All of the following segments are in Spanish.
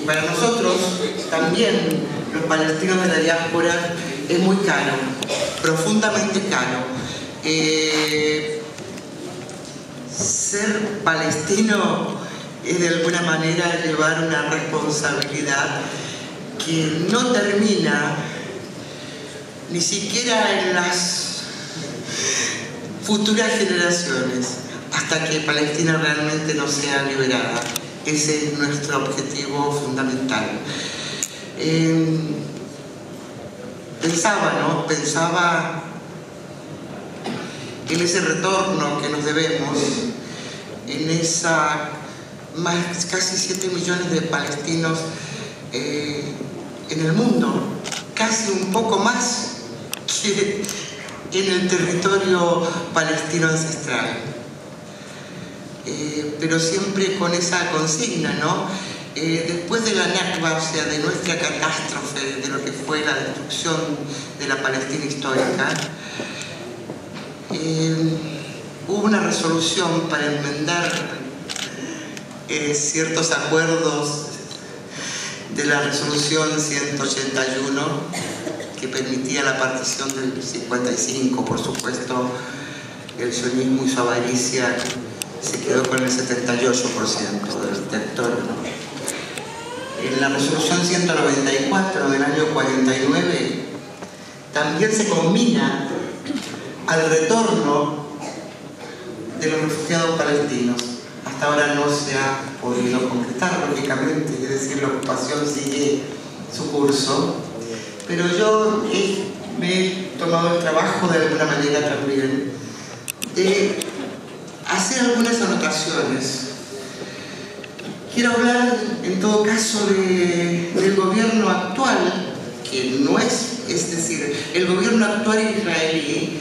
para nosotros también, los palestinos de la diáspora, es muy caro, profundamente caro. Ser palestino es de alguna manera llevar una responsabilidad que no termina ni siquiera en las futuras generaciones, hasta que Palestina realmente no sea liberada. Ese es nuestro objetivo fundamental. Pensaba en ese retorno que nos debemos, en esa casi 7 millones de palestinos en el mundo, casi un poco más que en el territorio palestino ancestral. Pero siempre con esa consigna, ¿no? Después de la Nakba, o sea, de nuestra catástrofe, de lo que fue la destrucción de la Palestina histórica, hubo una resolución para enmendar ciertos acuerdos de la resolución 181 que permitía la partición del 55, por supuesto, el sionismo y su avaricia se quedó con el 78% del territorio, ¿no? En la resolución 194 del año 49 también se combina al retorno de los refugiados palestinos. Hasta ahora no se ha podido concretar, lógicamente, es decir, la ocupación sigue su curso, pero yo me he tomado el trabajo de alguna manera también de hacer algunas anotaciones. Quiero hablar en todo caso del gobierno actual, que no es decir, el gobierno actual israelí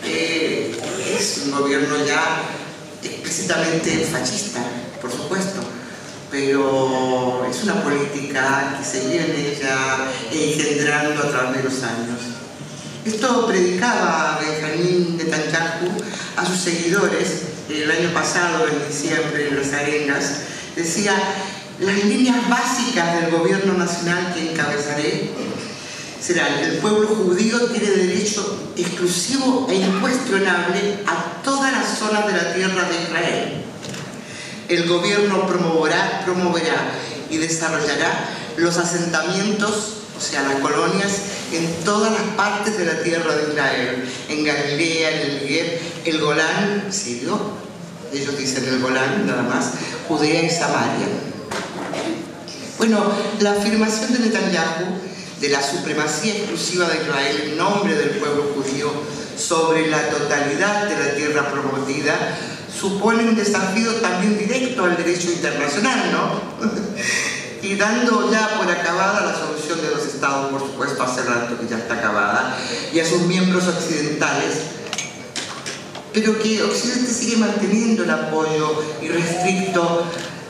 es un gobierno ya explícitamente fascista, por supuesto, pero es una política que se viene ya engendrando a través de los años. Esto predicaba Benjamín Netanyahu a sus seguidores el año pasado, en diciembre, en las arenas. Decía: las líneas básicas del gobierno nacional que encabezaré serán: el pueblo judío tiene derecho exclusivo e incuestionable a todas las zonas de la tierra de Israel. El gobierno promoverá y desarrollará los asentamientos, o sea, las colonias, en todas las partes de la tierra de Israel, en Galilea, en el Negev, el Golán, sirio, ellos dicen el Golán nada más, Judea y Samaria. Bueno, la afirmación de Netanyahu de la supremacía exclusiva de Israel en nombre del pueblo judío sobre la totalidad de la tierra prometida supone un desafío también directo al derecho internacional, ¿no? Y dando ya por acabada la solución de los estados, por supuesto, hace rato que ya está acabada, y a sus miembros occidentales, pero que Occidente sigue manteniendo el apoyo irrestricto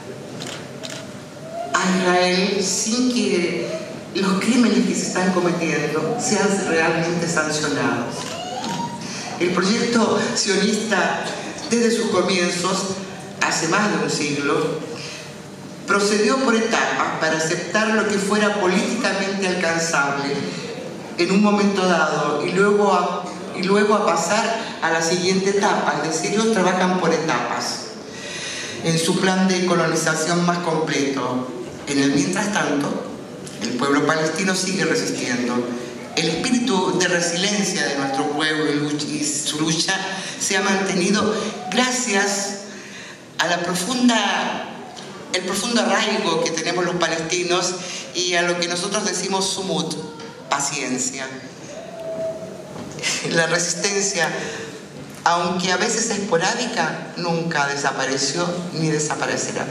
a Israel sin que los crímenes que se están cometiendo sean realmente sancionados. El proyecto sionista, desde sus comienzos, hace más de un siglo, procedió por etapas para aceptar lo que fuera políticamente alcanzable en un momento dado y luego a pasar a la siguiente etapa. Es decir, ellos trabajan por etapas en su plan de colonización más completo. En el mientras tanto, el pueblo palestino sigue resistiendo. El espíritu de resiliencia de nuestro pueblo y su lucha se ha mantenido gracias a el profundo arraigo que tenemos los palestinos y a lo que nosotros decimos sumut, paciencia. La resistencia, aunque a veces esporádica, nunca desapareció ni desaparecerá.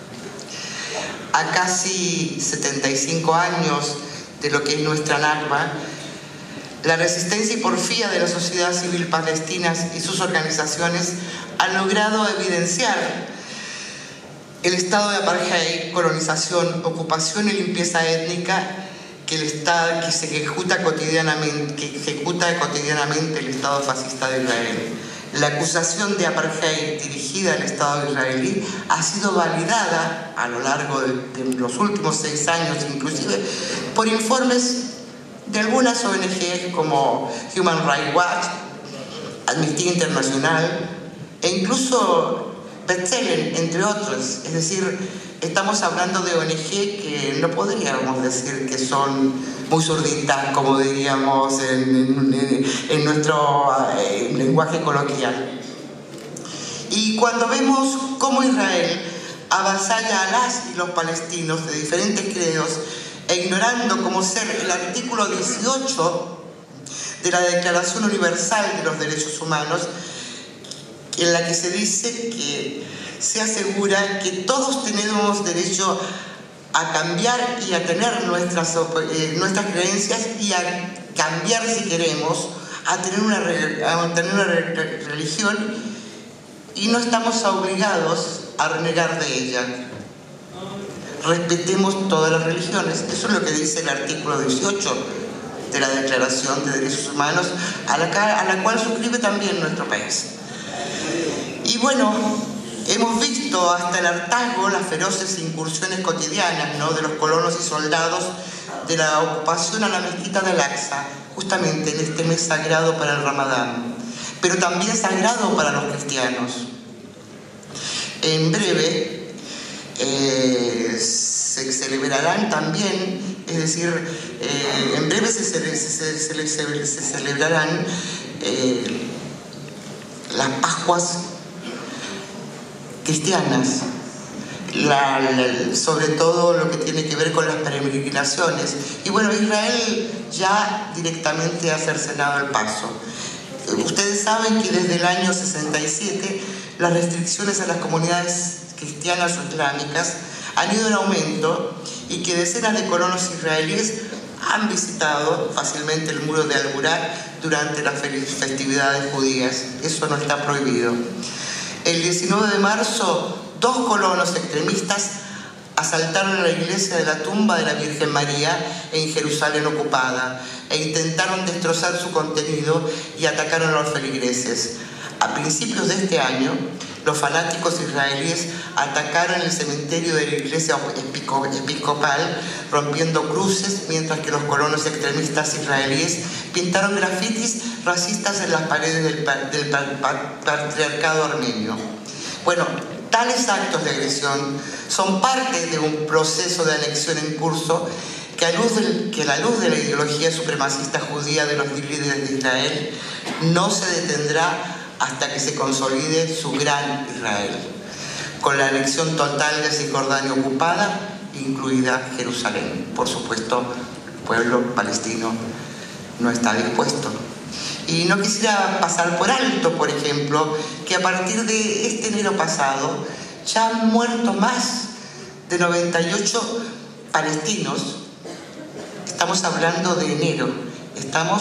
A casi 75 años de lo que es nuestra Nakba, la resistencia y porfía de la sociedad civil palestina y sus organizaciones han logrado evidenciar el estado de apartheid, colonización, ocupación y limpieza étnica que ejecuta cotidianamente el Estado fascista de Israel. La acusación de apartheid dirigida al Estado israelí ha sido validada a lo largo de los últimos 6 años, inclusive por informes de algunas ONG como Human Rights Watch, Amnistía Internacional e incluso B'Tselem, entre otros. Es decir, estamos hablando de ONG que no podríamos decir que son muy surditas, como diríamos en nuestro lenguaje coloquial. Y cuando vemos cómo Israel avasalla a las y los palestinos de diferentes credos e ignorando como ser el artículo 18 de la Declaración Universal de los Derechos Humanos, en la que se dice que se asegura que todos tenemos derecho a cambiar y a tener nuestras creencias y a cambiar si queremos, a tener una religión, y no estamos obligados a renegar de ella. Respetemos todas las religiones. Eso es lo que dice el artículo 18 de la Declaración de Derechos Humanos, a la cual suscribe también nuestro país. Y bueno, hemos visto hasta el hartazgo las feroces incursiones cotidianas, ¿no?, de los colonos y soldados de la ocupación a la mezquita de Al-Aqsa, justamente en este mes sagrado para el Ramadán, pero también sagrado para los cristianos. En breve se celebrarán también, es decir, en breve se celebrarán las Pascuas cristianas, sobre todo lo que tiene que ver con las peregrinaciones. Y bueno, Israel ya directamente ha cercenado el paso. Ustedes saben que desde el año 67 las restricciones a las comunidades cristianas o islámicas han ido en aumento y que decenas de colonos israelíes han visitado fácilmente el muro de Al-Burak durante las festividades judías. Eso no está prohibido. El 19 de marzo, 2 colonos extremistas asaltaron la iglesia de la tumba de la Virgen María en Jerusalén ocupada e intentaron destrozar su contenido y atacaron a los feligreses. A principios de este año, los fanáticos israelíes atacaron el cementerio de la iglesia episcopal, rompiendo cruces, mientras que los colonos extremistas israelíes pintaron grafitis racistas en las paredes del patriarcado armenio. Bueno, tales actos de agresión son parte de un proceso de anexión en curso que a la luz de la ideología supremacista judía de los líderes de Israel no se detendrá hasta que se consolide su gran Israel, con la anexión total de Cisjordania ocupada, incluida Jerusalén. Por supuesto, el pueblo palestino no está dispuesto. Y no quisiera pasar por alto, por ejemplo, que a partir de este enero pasado ya han muerto más de 98 palestinos. Estamos hablando de enero, estamos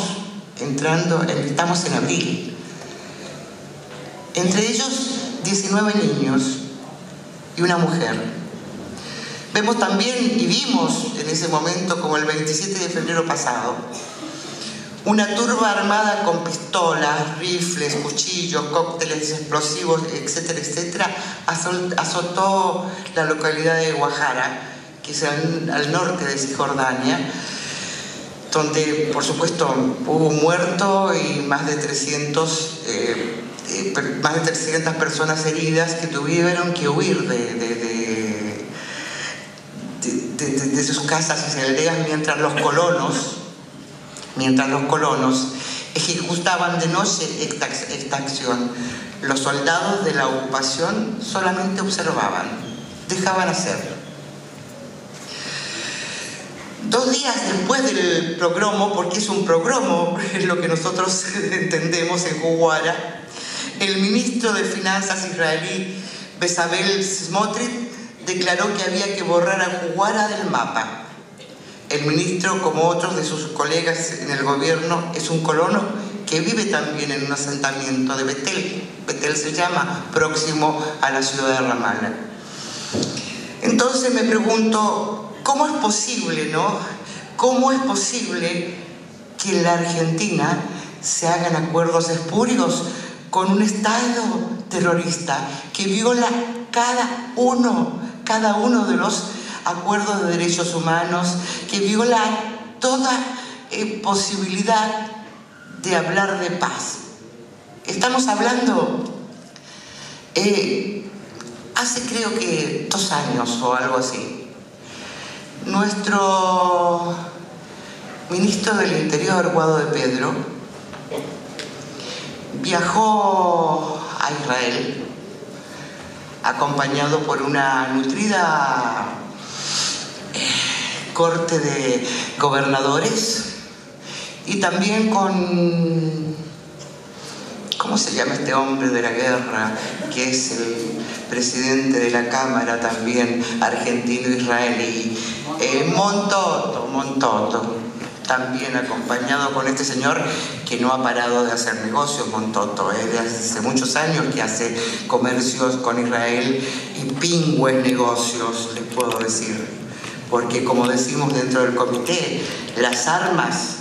en abril. Entre ellos 19 niños y una mujer. Vemos también y vimos en ese momento, como el 27 de febrero pasado, una turba armada con pistolas, rifles, cuchillos, cócteles explosivos, etcétera, etcétera, azotó la localidad de Guajara, que es al norte de Cisjordania, donde por supuesto hubo un muerto y más de 300 personas heridas que tuvieron que huir de sus casas y aldeas mientras los colonos ejecutaban de noche esta acción. Los soldados de la ocupación solamente observaban, dejaban hacer. 2 días después del pogromo, porque es un pogromo, es lo que nosotros entendemos en Huwara, el ministro de Finanzas israelí Bezalel Smotrich declaró que había que borrar a Huwara del mapa. El ministro, como otros de sus colegas en el gobierno, es un colono que vive también en un asentamiento de Betel. Betel se llama, próximo a la ciudad de Ramallah. Entonces me pregunto, ¿cómo es posible, no? ¿Cómo es posible que en la Argentina se hagan acuerdos espurios con un Estado terrorista que viola cada uno de los acuerdos de derechos humanos, que viola toda posibilidad de hablar de paz. Estamos hablando, hace creo que 2 años o algo así, nuestro ministro del Interior, Guado de Pedro, viajó a Israel acompañado por una nutrida corte de gobernadores y también con, ¿cómo se llama este hombre de la guerra? Que es el presidente de la Cámara también, argentino-israelí, Montoto, también acompañado con este señor que no ha parado de hacer negocios, Montoto, desde hace muchos años que hace comercios con Israel y pingües negocios, les puedo decir, porque como decimos dentro del comité, las armas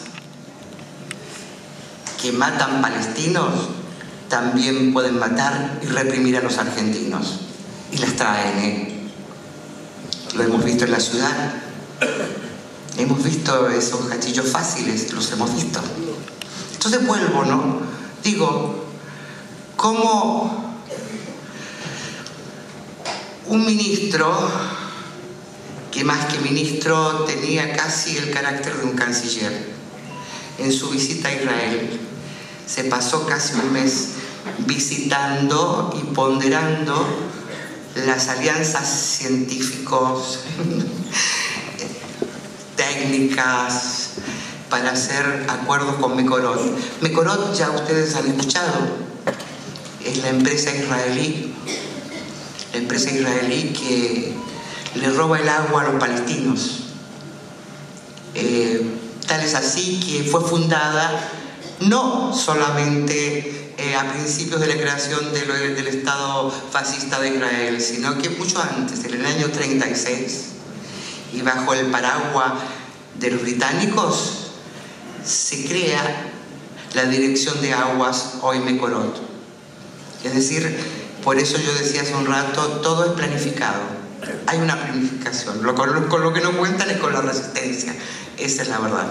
que matan palestinos también pueden matar y reprimir a los argentinos, y las traen, lo hemos visto en la ciudad. Hemos visto esos gatillos fáciles, los hemos visto. Entonces vuelvo, ¿no? Digo, como un ministro, que más que ministro tenía casi el carácter de un canciller, en su visita a Israel, se pasó casi un mes visitando y ponderando las alianzas científicos, técnicas para hacer acuerdos con Mekorot. Mekorot, ya ustedes han escuchado, es la empresa israelí que le roba el agua a los palestinos. Tal es así que fue fundada no solamente a principios de la creación del Estado fascista de Israel, sino que mucho antes, en el año 36, y bajo el paraguas de los británicos, se crea la Dirección de Aguas, hoy Mekorot. Es decir, por eso yo decía hace un rato, todo es planificado. Hay una planificación. Con lo que no cuentan es con la resistencia. Esa es la verdad.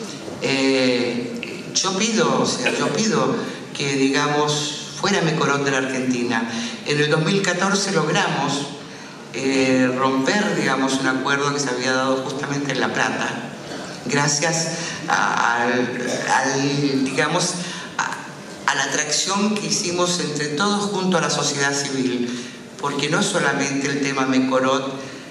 Yo pido que, digamos, fuera Mekorot de la Argentina. En el 2014 logramos romper, digamos, un acuerdo que se había dado justamente en La Plata, gracias a la atracción que hicimos entre todos junto a la sociedad civil, porque no solamente el tema Mekorot,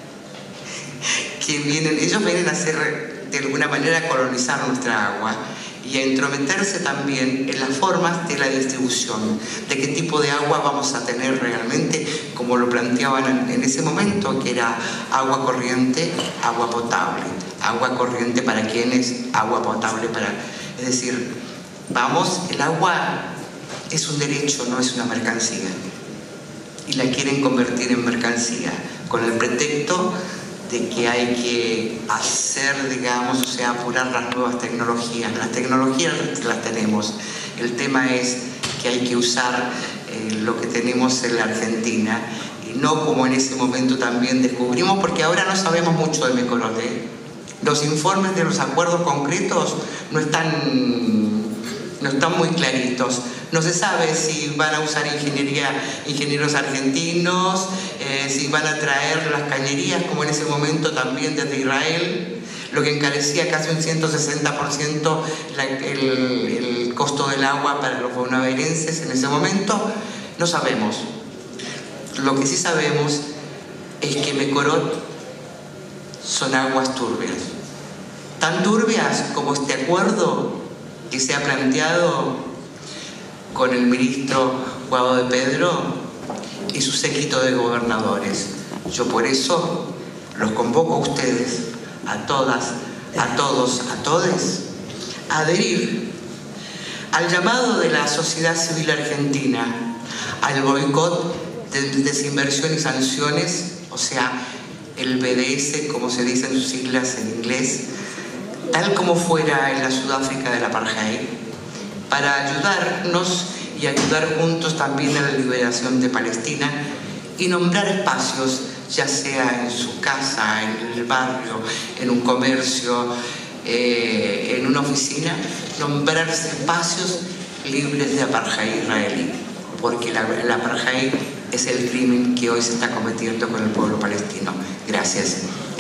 ellos vienen a hacer de alguna manera a colonizar nuestra agua y a entrometerse también en las formas de la distribución, de qué tipo de agua vamos a tener realmente, como lo planteaban en ese momento, que era agua corriente, agua potable. Agua corriente para quienes, agua potable para... Es decir, el agua es un derecho, no es una mercancía. Y la quieren convertir en mercancía, con el pretexto de que hay que hacer, digamos, o sea, apurar las nuevas tecnologías. Las tecnologías las tenemos. El tema es que hay que usar lo que tenemos en la Argentina, y no como en ese momento también descubrimos, porque ahora no sabemos mucho de Mekorot. Los informes de los acuerdos concretos no están muy claritos. No se sabe si van a usar ingenieros argentinos, si van a traer las cañerías, como en ese momento también desde Israel, lo que encarecía casi un 160% el costo del agua para los bonaerenses en ese momento. No sabemos. Lo que sí sabemos es que Mekorot son aguas turbias. Tan turbias como este acuerdo que se ha planteado con el ministro Guado de Pedro y su séquito de gobernadores. Yo por eso los convoco a ustedes, a todas, a todos, a todes, a adherir al llamado de la sociedad civil argentina, al boicot de desinversión y sanciones, o sea, el BDS, como se dice en sus siglas en inglés, tal como fuera en la Sudáfrica del apartheid, para ayudarnos y ayudar juntos también a la liberación de Palestina y nombrar espacios, ya sea en su casa, en el barrio, en un comercio, en una oficina, nombrar espacios libres de apartheid israelí, porque el apartheid es el crimen que hoy se está cometiendo con el pueblo palestino. Gracias.